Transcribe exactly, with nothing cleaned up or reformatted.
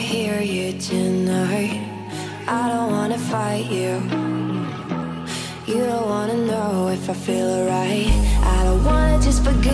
hear you tonight. I don't wanna fight you. You don't wanna know if I feel alright. I don't wanna just forget